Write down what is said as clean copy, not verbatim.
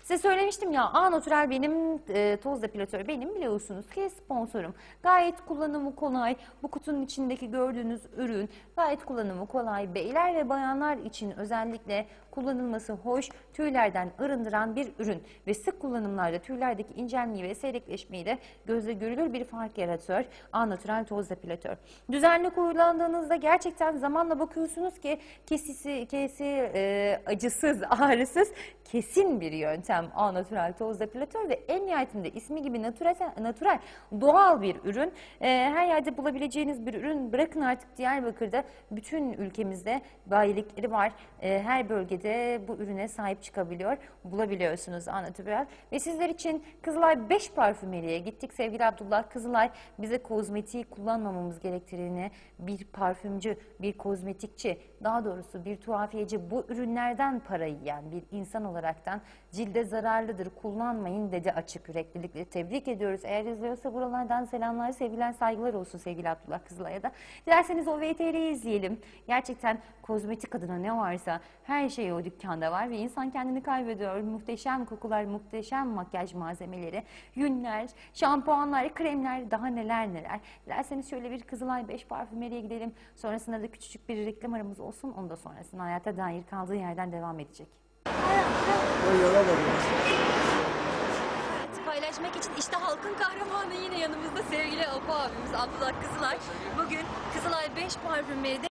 Size söylemiştim ya, A Natural benim, toz depilatör benim, biliyorsunuz ki sponsorum. Gayet kullanımı kolay. Bu kutunun içindeki gördüğünüz ürün gayet kullanımı kolay. Beyler ve bayanlar için özellikle kullanılması hoş, tüylerden arındıran bir ürün. Ve sık kullanımlarda tüylerdeki incelmeyi ve seyrekleşmeyi de gözle görülür bir fark yaratıyor A Natural toz depilatör. Düzenli kullandığınızda gerçekten zamanla bakıyorsunuz ki acısız, ağrısız, kesin bir yöntem A Natural toz depilatör ve en nihayetinde ismi gibi natural, doğal bir ürün. Her yerde bulabileceğiniz bir ürün. Bırakın artık Diyarbakır'da, bütün ülkemizde bayilikleri var. Her bölgede bu ürüne sahip çıkabiliyor, bulabiliyorsunuz A Natural. Ve sizler için Kızılay 5 parfümeriye gittik. Sevgili Abdullah Kızılay bize kozmetiği kullanmamamız gerektiğini, bir parfümcü, bir kozmetikçi, daha doğrusu bir tuhafiyeci bu ürünlerden para yiyen bir insan olaraktan cilde zararlıdır, kullanmayın dedi açık yüreklilikle. Tebrik ediyoruz. Eğer izliyorsa buralardan selamlar, sevgiler, saygılar olsun sevgili Abdullah Kızılay'a da. Dilerseniz o VTR'yi izleyelim. Gerçekten kozmetik adına ne varsa her şey o dükkanda var ve insan kendini kaybediyor. Muhteşem kokular, muhteşem makyaj malzemeleri, yünler, şampuanlar, kremler, daha neler neler. Dilerseniz şöyle bir Kızılay 5 parfümeriye gidelim. Sonrasında da küçücük bir reklam aramız olsun. Onu da sonrasında hayata dair kaldığı yerden devam edecek. Paylaşmak için işte halkın kahramanı yine yanımızda sevgili Apo abimiz Abdullah Kızılay. Bugün Kızılay 5 parfümerde